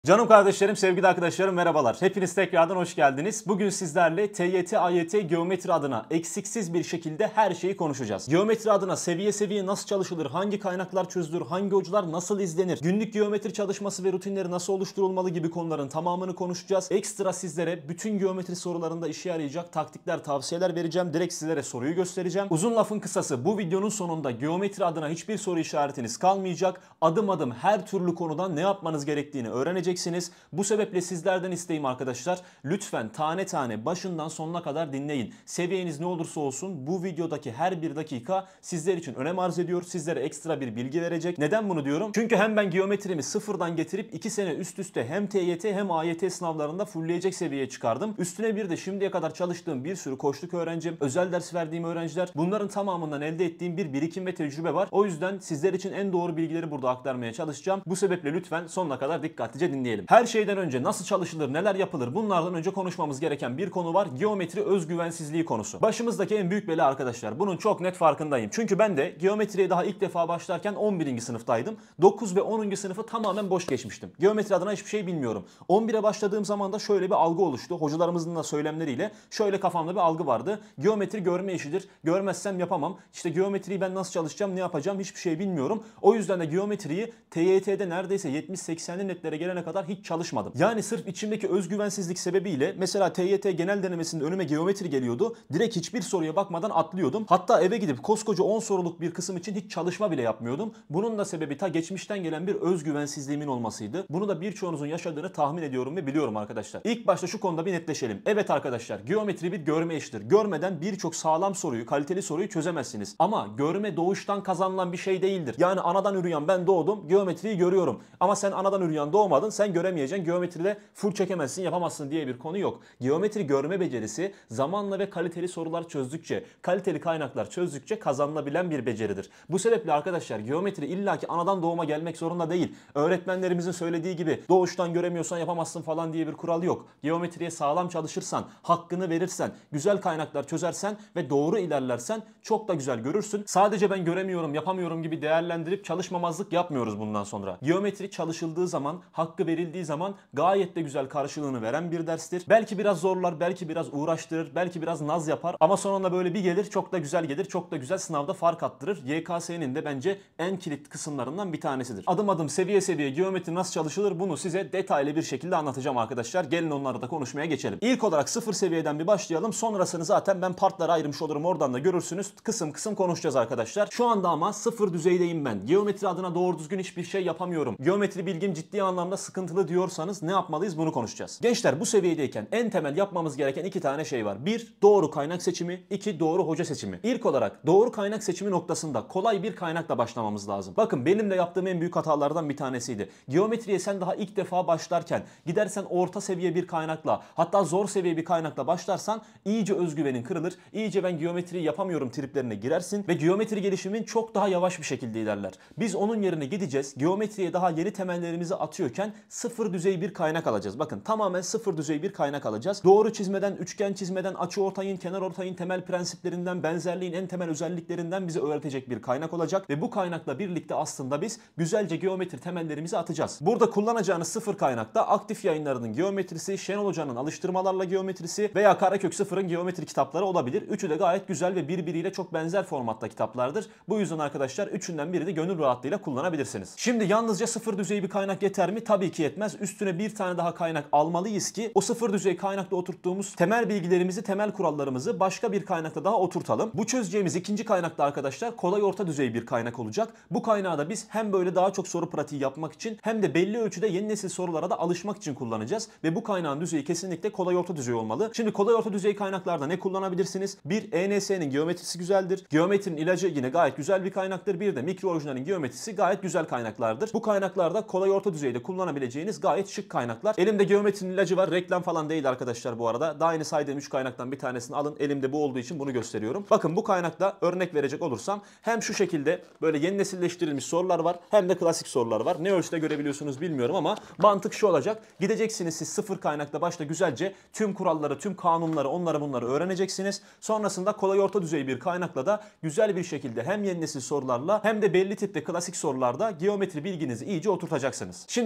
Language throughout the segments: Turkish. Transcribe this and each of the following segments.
Canım kardeşlerim, sevgili arkadaşlarım merhabalar. Hepiniz tekrardan hoş geldiniz. Bugün sizlerle TYT, AYT, geometri adına eksiksiz bir şekilde her şeyi konuşacağız. Geometri adına seviye seviye nasıl çalışılır, hangi kaynaklar çözülür, hangi hocalar nasıl izlenir, günlük geometri çalışması ve rutinleri nasıl oluşturulmalı gibi konuların tamamını konuşacağız. Ekstra sizlere bütün geometri sorularında işe yarayacak taktikler, tavsiyeler vereceğim. Direkt sizlere soruyu göstereceğim. Uzun lafın kısası, bu videonun sonunda geometri adına hiçbir soru işaretiniz kalmayacak. Adım adım her türlü konudan ne yapmanız gerektiğini öğreneceksiniz. Bu sebeple sizlerden isteğim arkadaşlar, lütfen tane tane başından sonuna kadar dinleyin. Seviyeniz ne olursa olsun bu videodaki her bir dakika sizler için önem arz ediyor. Sizlere ekstra bir bilgi verecek. Neden bunu diyorum? Çünkü hem ben geometrimi sıfırdan getirip 2 sene üst üste hem TYT hem AYT sınavlarında fullleyecek seviyeye çıkardım. Üstüne bir de şimdiye kadar çalıştığım bir sürü koçluk öğrencim, özel ders verdiğim öğrenciler, bunların tamamından elde ettiğim bir birikim ve tecrübe var. O yüzden sizler için en doğru bilgileri burada aktarmaya çalışacağım. Bu sebeple lütfen sonuna kadar dikkatlice dinleyin. Her şeyden önce nasıl çalışılır, neler yapılır, bunlardan önce konuşmamız gereken bir konu var. Geometri özgüvensizliği konusu. Başımızdaki en büyük bela arkadaşlar. Bunun çok net farkındayım. Çünkü ben de geometriye daha ilk defa başlarken 11. sınıftaydım. 9 ve 10. sınıfı tamamen boş geçmiştim. Geometri adına hiçbir şey bilmiyorum. 11'e başladığım zaman da şöyle bir algı oluştu. Hocalarımızın da söylemleriyle şöyle kafamda bir algı vardı. Geometri görme işidir. Görmezsem yapamam. İşte geometriyi ben nasıl çalışacağım, ne yapacağım hiçbir şey bilmiyorum. O yüzden de geometriyi TYT'de neredeyse 70-80'li netlere gelene kadar hiç çalışmadım. Yani sırf içimdeki özgüvensizlik sebebiyle mesela TYT genel denemesinde önüme geometri geliyordu. Direkt hiçbir soruya bakmadan atlıyordum. Hatta eve gidip koskoca 10 soruluk bir kısım için hiç çalışma bile yapmıyordum. Bunun da sebebi ta geçmişten gelen bir özgüvensizliğimin olmasıydı. Bunu da birçoğunuzun yaşadığını tahmin ediyorum ve biliyorum arkadaşlar. İlk başta şu konuda bir netleşelim. Evet arkadaşlar, geometri bir görme işidir. Görmeden birçok sağlam soruyu, kaliteli soruyu çözemezsiniz. Ama görme doğuştan kazanılan bir şey değildir. Yani anadan ürüyen ben doğdum, geometriyi görüyorum. Ama sen anadan ürüyen doğmadın, sen göremeyeceksin, geometride full çekemezsin, yapamazsın diye bir konu yok. Geometri görme becerisi zamanla ve kaliteli sorular çözdükçe, kaliteli kaynaklar çözdükçe kazanılabilen bir beceridir. Bu sebeple arkadaşlar geometri illaki anadan doğma gelmek zorunda değil. Öğretmenlerimizin söylediği gibi doğuştan göremiyorsan yapamazsın falan diye bir kural yok. Geometriye sağlam çalışırsan, hakkını verirsen, güzel kaynaklar çözersen ve doğru ilerlersen çok da güzel görürsün. Sadece ben göremiyorum, yapamıyorum gibi değerlendirip çalışmamazlık yapmıyoruz bundan sonra. Geometri çalışıldığı zaman, hakkı verildiği zaman gayet de güzel karşılığını veren bir derstir. Belki biraz zorlar, belki biraz uğraştırır, belki biraz naz yapar ama sonunda böyle bir gelir, çok da güzel gelir, çok da güzel sınavda fark attırır. YKS'nin de bence en kilit kısımlarından bir tanesidir. Adım adım, seviye seviye geometri nasıl çalışılır bunu size detaylı bir şekilde anlatacağım arkadaşlar. Gelin onları da konuşmaya geçelim. İlk olarak sıfır seviyeden bir başlayalım. Sonrasını zaten ben partlara ayırmış olurum, oradan da görürsünüz. Kısım kısım konuşacağız arkadaşlar. Şu anda ama sıfır düzeydeyim ben. Geometri adına doğru düzgün hiçbir şey yapamıyorum. Geometri bilgim ciddi anlamda sıkıntılı diyorsanız ne yapmalıyız, bunu konuşacağız. Gençler, bu seviyedeyken en temel yapmamız gereken 2 tane şey var. 1. Doğru kaynak seçimi. 2. Doğru hoca seçimi. İlk olarak doğru kaynak seçimi noktasında kolay bir kaynakla başlamamız lazım. Bakın, benim de yaptığım en büyük hatalardan bir tanesiydi. Geometriye sen daha ilk defa başlarken gidersen orta seviye bir kaynakla, hatta zor seviye bir kaynakla başlarsan iyice özgüvenin kırılır. İyice ben geometriyi yapamıyorum triplerine girersin ve geometri gelişimin çok daha yavaş bir şekilde ilerler. Biz onun yerine gideceğiz. Geometriye daha yeni temellerimizi atıyorken sıfır düzey bir kaynak alacağız. Bakın, tamamen sıfır düzey bir kaynak alacağız. Doğru çizmeden, üçgen çizmeden, açıortayın, kenarortayın temel prensiplerinden, benzerliğin en temel özelliklerinden bize öğretecek bir kaynak olacak ve bu kaynakla birlikte aslında biz güzelce geometri temellerimizi atacağız. Burada kullanacağınız sıfır kaynakta Aktif Yayınları'nın geometrisi, Şenol Hoca'nın alıştırmalarla geometrisi veya Karakök Sıfır'ın geometri kitapları olabilir. Üçü de gayet güzel ve birbiriyle çok benzer formatta kitaplardır. Bu yüzden arkadaşlar üçünden birini gönül rahatlığıyla kullanabilirsiniz. Şimdi yalnızca sıfır düzey bir kaynak yeter mi? Tabii ki yetmez. Üstüne bir tane daha kaynak almalıyız ki o sıfır düzey kaynakla oturttuğumuz temel bilgilerimizi, temel kurallarımızı başka bir kaynakta daha oturtalım. Bu çözeceğimiz ikinci kaynakta arkadaşlar kolay orta düzey bir kaynak olacak. Bu kaynağı da biz hem böyle daha çok soru pratiği yapmak için hem de belli ölçüde yeni nesil sorulara da alışmak için kullanacağız. Ve bu kaynağın düzeyi kesinlikle kolay orta düzey olmalı. Şimdi kolay orta düzey kaynaklarda ne kullanabilirsiniz? Bir, ENS'nin geometrisi güzeldir. Geometrinin ilacı yine gayet güzel bir kaynaktır. Bir de mikro orijinalin geometrisi gayet güzel kaynaklardır. Bu kaynaklarda kolay orta düzeyde kullanabileceğiniz gayet şık kaynaklar. Elimde geometrinin ilacı var. Reklam falan değil arkadaşlar bu arada. Daha yeni saydığım 3 kaynaktan bir tanesini alın. Elimde bu olduğu için bunu gösteriyorum. Bakın, bu kaynakta örnek verecek olursam hem şu şekilde böyle yeni nesilleştirilmiş sorular var hem de klasik sorular var. Ne ölçüde görebiliyorsunuz bilmiyorum ama mantık şu olacak. Gideceksiniz siz sıfır kaynakta başta güzelce tüm kuralları, tüm kanunları, onları bunları öğreneceksiniz. Sonrasında kolay orta düzey bir kaynakla da güzel bir şekilde hem yeni nesil sorularla hem de belli tipte klasik sorularda geometri bilginizi iyice oturtacaksınız. Şimdi kaynakları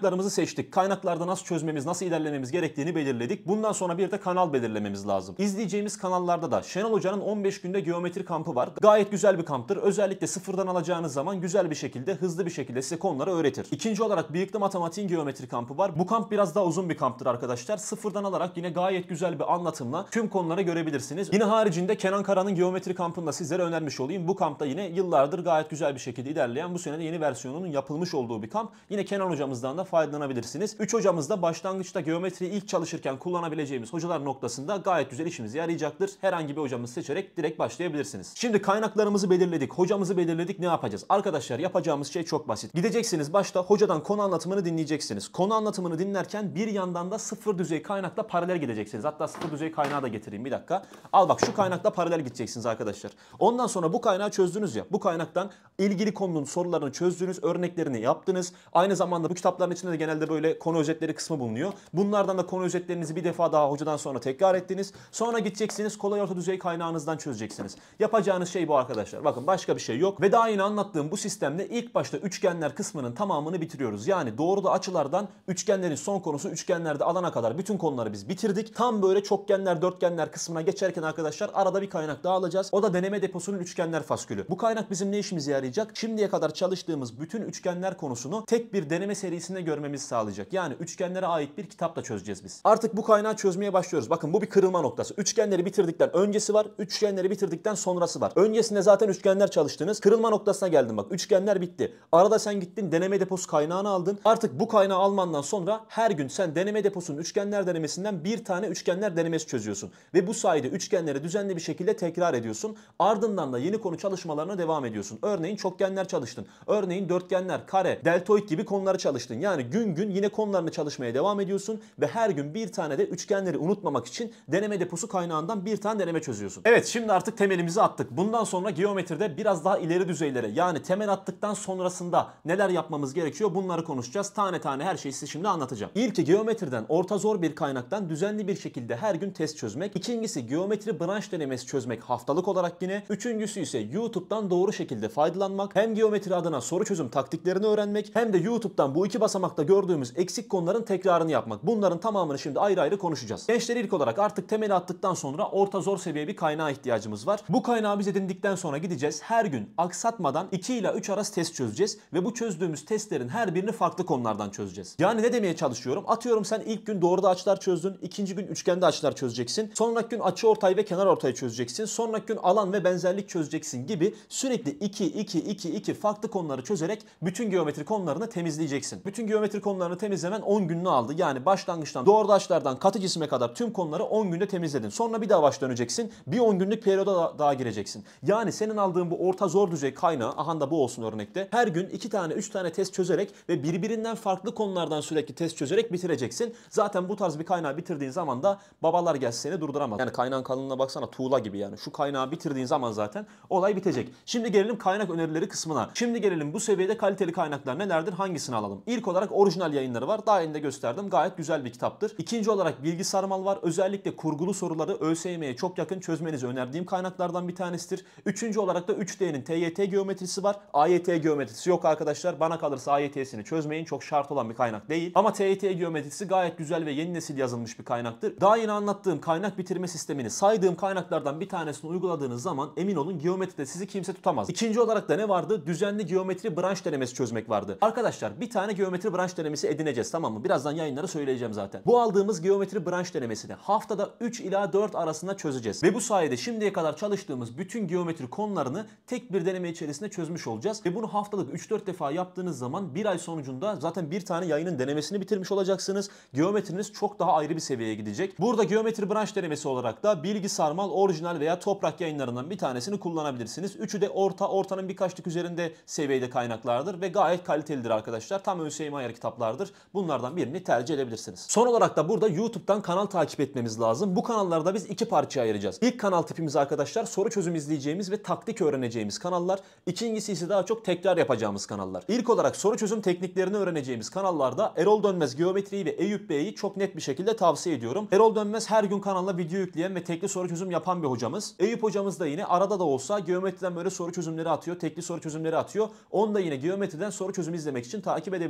kaynaklarımızı seçtik. Kaynaklarda nasıl çözmemiz, nasıl ilerlememiz gerektiğini belirledik. Bundan sonra bir de kanal belirlememiz lazım. İzleyeceğimiz kanallarda da Şenol Hoca'nın 15 günde geometri kampı var. Gayet güzel bir kamptır. Özellikle sıfırdan alacağınız zaman güzel bir şekilde, hızlı bir şekilde size konuları öğretir. İkinci olarak Bıyıklı Matematiğin geometri kampı var. Bu kamp biraz daha uzun bir kamptır arkadaşlar. Sıfırdan alarak yine gayet güzel bir anlatımla tüm konuları görebilirsiniz. Yine haricinde Kenan Kara'nın geometri kampını da sizlere önermiş olayım. Bu kampta yine yıllardır gayet güzel bir şekilde ilerleyen, bu sene de yeni versiyonunun yapılmış olduğu bir kamp. Yine Kenan hocamızdan da faydalanabilirsiniz. 3 hocamız da başlangıçta geometriyi ilk çalışırken kullanabileceğimiz hocalar noktasında gayet güzel işimize yarayacaktır. Herhangi bir hocamızı seçerek direkt başlayabilirsiniz. Şimdi kaynaklarımızı belirledik, hocamızı belirledik, ne yapacağız? Arkadaşlar yapacağımız şey çok basit. Gideceksiniz, başta hocadan konu anlatımını dinleyeceksiniz. Konu anlatımını dinlerken bir yandan da sıfır düzey kaynakla paralel gideceksiniz. Hatta sıfır düzey kaynağı da getireyim bir dakika. Al bak, şu kaynakla paralel gideceksiniz arkadaşlar. Ondan sonra bu kaynağı çözdünüz ya. Bu kaynaktan ilgili konunun sorularını çözdünüz, örneklerini yaptınız. Aynı zamanda bu kitapların içinde de genelde böyle konu özetleri kısmı bulunuyor. Bunlardan da konu özetlerinizi bir defa daha hocadan sonra tekrar ettiniz. Sonra gideceksiniz, kolay orta düzey kaynağınızdan çözeceksiniz. Yapacağınız şey bu arkadaşlar. Bakın, başka bir şey yok. Ve daha yeni anlattığım bu sistemde ilk başta üçgenler kısmının tamamını bitiriyoruz. Yani doğruda açılardan üçgenlerin son konusu üçgenlerde alana kadar bütün konuları biz bitirdik. Tam böyle çokgenler, dörtgenler kısmına geçerken arkadaşlar arada bir kaynak daha alacağız. O da deneme deposunun üçgenler faskülü. Bu kaynak bizim ne işimize yarayacak? Şimdiye kadar çalıştığımız bütün üçgenler konusunu tek bir deneme serisinde görmemizi sağlayacak. Yani üçgenlere ait bir kitapla çözeceğiz biz. Artık bu kaynağı çözmeye başlıyoruz. Bakın, bu bir kırılma noktası. Üçgenleri bitirdikten öncesi var, üçgenleri bitirdikten sonrası var. Öncesinde zaten üçgenler çalıştınız. Kırılma noktasına geldim bak. Üçgenler bitti. Arada sen gittin deneme deposu kaynağını aldın. Artık bu kaynağı almandan sonra her gün sen deneme deposunun üçgenler denemesinden bir tane üçgenler denemesi çözüyorsun. Ve bu sayede üçgenleri düzenli bir şekilde tekrar ediyorsun. Ardından da yeni konu çalışmalarına devam ediyorsun. Örneğin çokgenler çalıştın. Örneğin dörtgenler, kare, deltoid gibi konuları çalıştın. Yani gün gün yine konularını çalışmaya devam ediyorsun ve her gün bir tane de üçgenleri unutmamak için deneme deposu kaynağından bir tane deneme çözüyorsun. Evet, şimdi artık temelimizi attık. Bundan sonra geometride biraz daha ileri düzeylere, yani temel attıktan sonrasında neler yapmamız gerekiyor, bunları konuşacağız. Tane tane her şeyi size şimdi anlatacağım. İlki geometriden orta zor bir kaynaktan düzenli bir şekilde her gün test çözmek. İkincisi geometri branş denemesi çözmek haftalık olarak yine. Üçüncüsü ise YouTube'dan doğru şekilde faydalanmak. Hem geometri adına soru çözüm taktiklerini öğrenmek, hem de YouTube'dan bu iki basamakta gördüğümüz eksik konuların tekrarını yapmak. Bunların tamamını şimdi ayrı ayrı konuşacağız. Gençler, ilk olarak artık temeli attıktan sonra orta zor seviye bir kaynağa ihtiyacımız var. Bu kaynağı biz edindikten sonra gideceğiz. Her gün aksatmadan 2 ile 3 arası test çözeceğiz ve bu çözdüğümüz testlerin her birini farklı konulardan çözeceğiz. Yani ne demeye çalışıyorum? Atıyorum, sen ilk gün doğruda açılar çözdün, ikinci gün üçgende açılar çözeceksin. Sonraki gün açıortay ve kenarortay çözeceksin. Sonraki gün alan ve benzerlik çözeceksin gibi sürekli 2 farklı konuları çözerek bütün geometri konularını temizleyeceksin. Bütün geometri konularını temizlemen 10 gününü aldı. Yani başlangıçtan doğruda açılardan katı cisime kadar tüm konuları 10 günde temizledin. Sonra bir daha baş döneceksin. Bir 10 günlük periyoda daha gireceksin. Yani senin aldığın bu orta zor düzey kaynağı, aha da bu olsun örnekte, her gün 2 tane 3 tane test çözerek ve birbirinden farklı konulardan sürekli test çözerek bitireceksin. Zaten bu tarz bir kaynağı bitirdiğin zaman da babalar gelse seni durduramaz. Yani kaynağın kalınlığına baksana, tuğla gibi yani. Şu kaynağı bitirdiğin zaman zaten olay bitecek. Şimdi gelelim kaynak önerileri kısmına. Şimdi gelelim bu seviyede kaliteli kaynaklar nelerdir? Hangisini alalım? İlk olarak orijinal yayınları var. Daha önce gösterdim. Gayet güzel bir kitaptır. İkinci olarak Bilgi Sarmal var. Özellikle kurgulu soruları ÖSYM'ye çok yakın çözmenizi önerdiğim kaynaklardan bir tanesidir. Üçüncü olarak da 3D'nin TYT geometrisi var. AYT geometrisi yok arkadaşlar. Bana kalırsa AYT'sini çözmeyin. Çok şart olan bir kaynak değil. Ama TYT geometrisi gayet güzel ve yeni nesil yazılmış bir kaynaktır. Daha yeni anlattığım kaynak bitirme sistemini saydığım kaynaklardan bir tanesini uyguladığınız zaman emin olun geometride sizi kimse tutamaz. İkinci olarak da ne vardı? Düzenli geometri branş denemesi çözmek vardı. Arkadaşlar, bir tane geometri branş denemesi edineceğiz, tamam mı? Birazdan yayınları söyleyeceğim zaten. Bu aldığımız geometri branş denemesini haftada 3 ila 4 arasında çözeceğiz. Ve bu sayede şimdiye kadar çalıştığımız bütün geometri konularını tek bir deneme içerisinde çözmüş olacağız. Ve bunu haftalık 3-4 defa yaptığınız zaman bir ay sonucunda zaten bir tane yayının denemesini bitirmiş olacaksınız. Geometriniz çok daha ayrı bir seviyeye gidecek. Burada geometri branş denemesi olarak da Bilgi Sarmal, orijinal veya Toprak yayınlarından bir tanesini kullanabilirsiniz. Üçü de ortanın birkaç tık üzerinde seviyede kaynaklardır ve gayet kalitelidir arkadaşlar. Tam ÖSYM ayarı kitaplardır. Bunlardan birini tercih edebilirsiniz. Son olarak da burada YouTube'dan kanal takip etmemiz lazım. Bu kanallarda biz iki parçaya ayıracağız. İlk kanal tipimiz arkadaşlar soru çözüm izleyeceğimiz ve taktik öğreneceğimiz kanallar. İkincisi ise daha çok tekrar yapacağımız kanallar. İlk olarak soru çözüm tekniklerini öğreneceğimiz kanallarda Erol Dönmez Geometriyi ve Eyüp Bey'i çok net bir şekilde tavsiye ediyorum. Erol Dönmez her gün kanalına video yükleyen ve tekli soru çözüm yapan bir hocamız. Eyüp hocamız da yine arada da olsa geometriden böyle soru çözümleri atıyor, tekli soru çözümleri atıyor. Onu da yine geometriden soru çözümü izlemek için takip edebilirsiniz.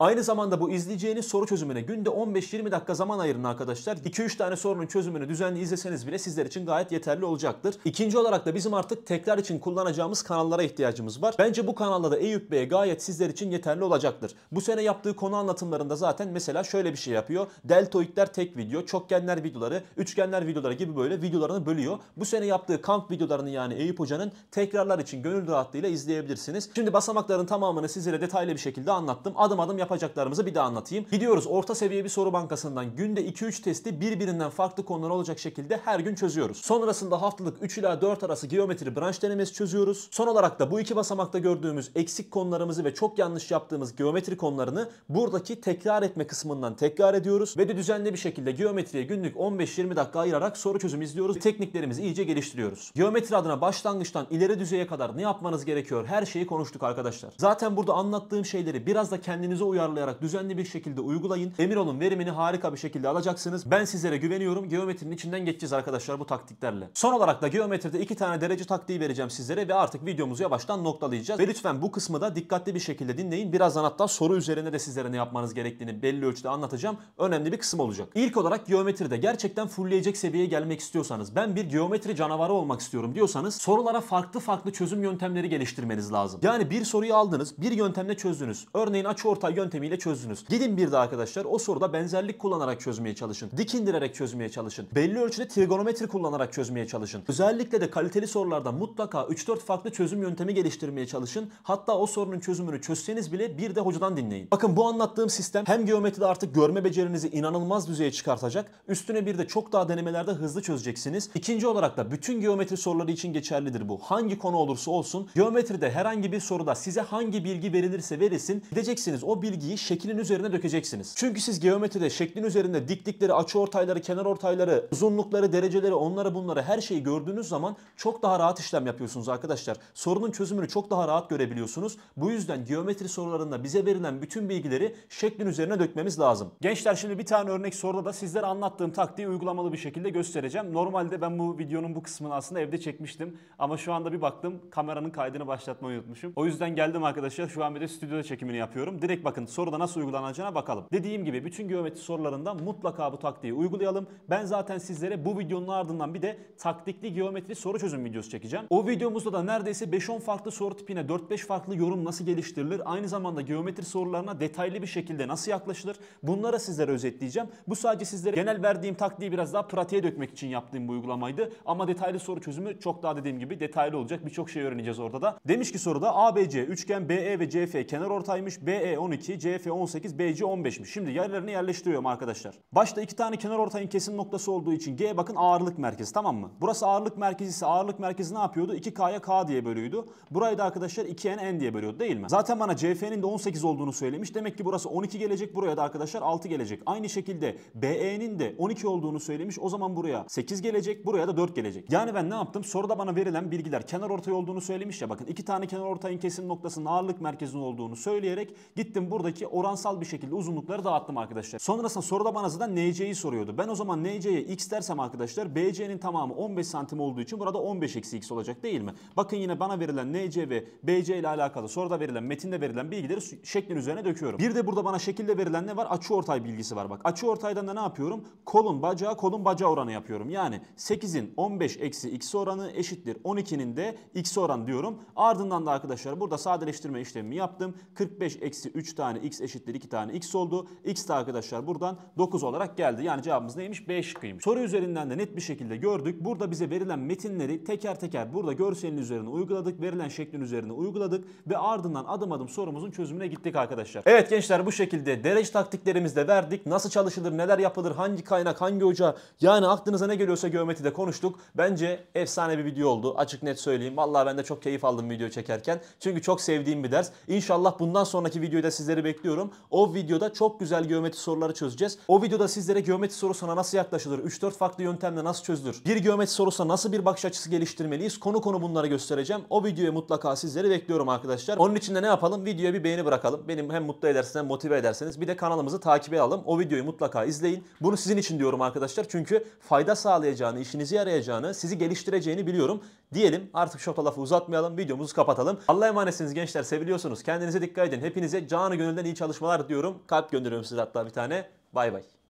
Aynı zamanda bu izleyeceğiniz soru çözümüne günde 15-20 dakika zaman ayırın arkadaşlar. 2-3 tane sorunun çözümünü düzenli izleseniz bile sizler için gayet yeterli olacaktır. İkinci olarak da bizim artık tekrar için kullanacağımız kanallara ihtiyacımız var. Bence bu kanalda da Eyüp Bey gayet sizler için yeterli olacaktır. Bu sene yaptığı konu anlatımlarında zaten mesela şöyle bir şey yapıyor. Deltoidler tek video, çokgenler videoları, üçgenler videoları gibi böyle videolarını bölüyor. Bu sene yaptığı kamp videolarını yani Eyüp Hoca'nın tekrarlar için gönül rahatlığıyla izleyebilirsiniz. Şimdi basamakların tamamını sizlere detaylı bir şekilde anlattım. Adım adım yapacaklarımızı bir daha anlatayım. Gidiyoruz orta seviye bir soru bankasından günde 2-3 testi birbirinden farklı konular olacak şekilde her gün çözüyoruz. Sonrasında haftalık 3 ila 4 arası geometri branş denemesi çözüyoruz. Son olarak da bu iki basamakta gördüğümüz eksik konularımızı ve çok yanlış yaptığımız geometri konularını buradaki tekrar etme kısmından tekrar ediyoruz ve de düzenli bir şekilde geometriye günlük 15-20 dakika ayırarak soru çözümü izliyoruz. Tekniklerimizi iyice geliştiriyoruz. Geometri adına başlangıçtan ileri düzeye kadar ne yapmanız gerekiyor her şeyi konuştuk arkadaşlar. Zaten burada anlattığım şeyleri biraz da kendinize uyarlayarak düzenli bir şekilde uygulayın. Emin olun verimini harika bir şekilde alacaksınız. Ben sizlere güveniyorum. Geometrinin içinden geçeceğiz arkadaşlar bu taktiklerle. Son olarak da geometride 2 tane derece taktiği vereceğim sizlere ve artık videomuzu yavaştan noktalayacağız. Ve lütfen bu kısmı da dikkatli bir şekilde dinleyin. Birazdan hatta soru üzerine de sizlere ne yapmanız gerektiğini belli ölçüde anlatacağım. Önemli bir kısım olacak. İlk olarak geometride gerçekten fullleyecek seviyeye gelmek istiyorsanız, ben bir geometri canavarı olmak istiyorum diyorsanız sorulara farklı çözüm yöntemleri geliştirmeniz lazım. Yani bir soruyu aldınız, bir yöntemle çözdünüz. Örneğin açıortay yöntemiyle çözdünüz. Gidin bir de arkadaşlar o soruda benzerlik kullanarak çözmeye çalışın. Dik indirerek çözmeye çalışın. Belli ölçüde trigonometri kullanarak çözmeye çalışın. Özellikle de kaliteli sorularda mutlaka 3-4 farklı çözüm yöntemi geliştirmeye çalışın. Hatta o sorunun çözümünü çözseniz bile bir de hocadan dinleyin. Bakın bu anlattığım sistem hem geometride artık görme becerinizi inanılmaz düzeye çıkartacak. Üstüne bir de çok daha denemelerde hızlı çözeceksiniz. İkinci olarak da bütün geometri soruları için geçerlidir bu. Hangi konu olursa olsun geometride herhangi bir soruda size hangi bilgi verilirse verilsin gideceksiniz o bilgiyi şeklin üzerine dökeceksiniz. Çünkü siz geometride şeklin üzerinde diklikleri, açıortayları, kenarortayları, uzunlukları, dereceleri, onları bunları her şeyi gördüğünüz zaman çok daha rahat işlem yapıyorsunuz arkadaşlar. Sorunun çözümünü çok daha rahat görebiliyorsunuz. Bu yüzden geometri sorularında bize verilen bütün bilgileri şeklin üzerine dökmemiz lazım. Gençler şimdi bir tane örnek soruda da sizlere anlattığım taktiği uygulamalı bir şekilde göstereceğim. Normalde ben bu videonun bu kısmını aslında evde çekmiştim. Ama şu anda bir baktım kameranın kaydını başlatmayı unutmuşum. O yüzden geldim arkadaşlar. Şu an bir de stüdyoda çekimini yapıyorum. Direkt bakın soruda nasıl uygulanacağına bakalım. Dediğim gibi bütün geometri sorularında mutlaka bu taktiği uygulayalım. Ben zaten sizlere bu videonun ardından bir de taktikli geometri soru çözüm videosu çekeceğim. O videomuzda da neredeyse 5-10 farklı soru tipine 4-5 farklı yorum nasıl geliştirilir? Aynı zamanda geometri sorularına detaylı bir şekilde nasıl yaklaşılır? Bunları sizlere özetleyeceğim. Bu sadece sizlere genel verdiğim taktiği biraz daha pratiğe dökmek için yaptığım bir uygulamaydı. Ama detaylı soru çözümü çok daha dediğim gibi detaylı olacak. Birçok şey öğreneceğiz orada da. Demiş ki soruda ABC üçgen BE ve CF kenarortaymış. BE 12, CF 18, BC 15'miş. Şimdi yerlerini yerleştiriyorum arkadaşlar. Başta iki tane kenarortayın kesim noktası olduğu için G bakın ağırlık merkezi, tamam mı? Burası ağırlık merkezi ise ağırlık merkezi ne yapıyordu? 2K'ya K diye bölüyordu. Burayı da arkadaşlar 2N N diye bölüyordu değil mi? Zaten bana CF'nin de 18 olduğunu söylemiş. Demek ki burası 12 gelecek. Buraya da arkadaşlar 6 gelecek. Aynı şekilde BE'nin de 12 olduğunu söylemiş. O zaman buraya 8 gelecek. Buraya da 4 gelecek. Yani ben ne yaptım? Soruda bana verilen bilgiler kenarortay olduğunu söylemiş ya. Bakın iki tane kenarortayın kesim noktasının ağırlık merkezinin olduğunu söyleyerek gittim buradaki oransal bir şekilde uzunlukları dağıttım arkadaşlar. Sonrasında soruda bana zaten NC'yi soruyordu. Ben o zaman NC'ye X dersem arkadaşlar BC'nin tamamı 15 santim olduğu için burada 15 eksi X olacak değil mi? Bakın yine bana verilen NC ve BC ile alakalı soruda verilen, metinde verilen bilgileri şeklin üzerine döküyorum. Bir de burada bana şekilde verilen ne var? Açıortay bilgisi var bak. Açıortaydan da ne yapıyorum? Kolun bacağı oranı yapıyorum. Yani 8'in 15 eksi X oranı eşittir 12'nin de X oranı diyorum. Ardından da arkadaşlar burada sadeleştirme işlemimi yaptım. 45 eksi 3 tane X eşittir 2 tane X oldu. X de arkadaşlar buradan 9 olarak geldi. Yani cevabımız neymiş? B şıkkıymış. Soru üzerinden de net bir şekilde gördük. Burada bize verilen metinleri teker teker burada görselin üzerine uyguladık. Verilen şeklin üzerine uyguladık. Ve ardından adım adım sorumuzun çözümüne gittik arkadaşlar. Evet gençler bu şekilde derece taktiklerimizi de verdik. Nasıl çalışılır, neler yapılır, hangi kaynak, hangi hoca, yani aklınıza ne geliyorsa geometride konuştuk. Bence efsane bir video oldu. Açık net söyleyeyim. Vallahi ben de çok keyif aldım video çekerken. Çünkü çok sevdiğim bir ders. İnşallah bundan sonraki videoda sizleri bekliyorum. O videoda çok güzel geometri soruları çözeceğiz. O videoda sizlere geometri sorusuna nasıl yaklaşılır, 3-4 farklı yöntemle nasıl çözülür, bir geometri sorusuna nasıl bir bakış açısı geliştirmeliyiz, konu bunları göstereceğim. O videoya mutlaka sizleri bekliyorum arkadaşlar. Onun için de ne yapalım? Videoya bir beğeni bırakalım. Benim hem mutlu edersiniz hem motive ederseniz. Bir de kanalımızı takibe alalım. O videoyu mutlaka izleyin. Bunu sizin için diyorum arkadaşlar. Çünkü fayda sağlayacağını, işinize yarayacağını, sizi geliştireceğini biliyorum. Diyelim artık çok lafı uzatmayalım. Videomuzu kapatalım. Allah'a emanetsiniz gençler. Seviliyorsunuz. Kendinize dikkat edin. Hepinize canı gönülden Şimdiden iyi çalışmalar diyorum. Kalp gönderiyorum size hatta bir tane. Bay bay.